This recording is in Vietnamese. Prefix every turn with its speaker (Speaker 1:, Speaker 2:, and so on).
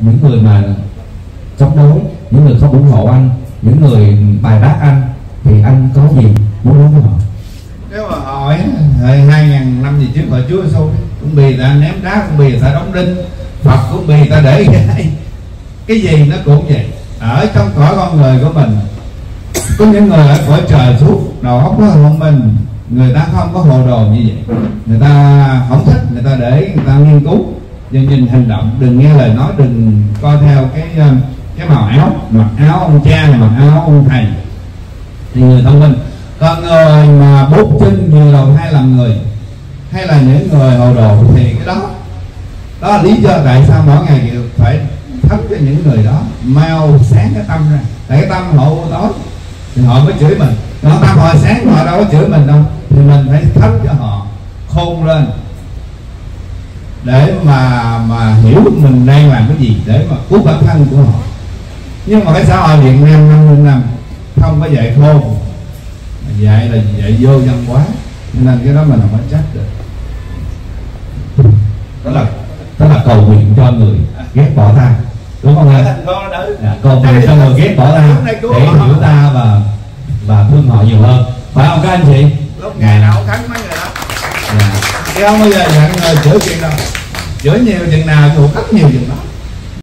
Speaker 1: những người mà chống đối, những người không ủng hộ anh, những người bài bác anh, thì anh có gì muốn nói với họ?
Speaker 2: Nếu mà hỏi 2.000 năm gì trước họ Chúa Giêsu, cũng bị ta ném đá, cũng bị ta đóng đinh, Phật cũng bị ta để cái gì nó cũng vậy. Ở trong cõi con người của mình có những người ở cõi trời suốt đầu óc có thông minh, người ta không có hồ đồ như vậy, người ta không thích, người ta để người ta nghiên cứu, nhưng nhìn hành động, đừng nghe lời nói, đừng coi theo cái màu áo, mặc áo ông cha hay mặc áo ông thầy thì người thông minh. Còn người mà bút chân nhiều đầu hai làm người, hay là những người hồ đồ thì cái đó là lý do tại sao mỗi ngày phải thắp cho những người đó mau sáng cái tâm ra. Tại cái tâm họ tối thì họ mới chửi mình, còn tâm họ sáng họ đâu có chửi mình đâu, thì mình phải thắp cho họ khôn lên để mà hiểu mình đang làm cái gì để mà cứu bản thân của họ. Nhưng mà cái xã hội Việt Nam 50 năm không có dạy khôn, dạy là dạy vô văn hóa, nên cái đó mình không có trách được.
Speaker 1: Đó là cầu nguyện cho người ghét bỏ ta, đúng không anh? Cầu nguyện cho người ghét bỏ ta để hiểu ta và thương họ nhiều hơn, phải không các anh chị?
Speaker 2: Lúc ngày nào cũng thắng mấy người đó. Chứ không bao giờ nhận người chữa chuyện đâu, chữa nhiều chừng nào chịu cắt nhiều chừng đó.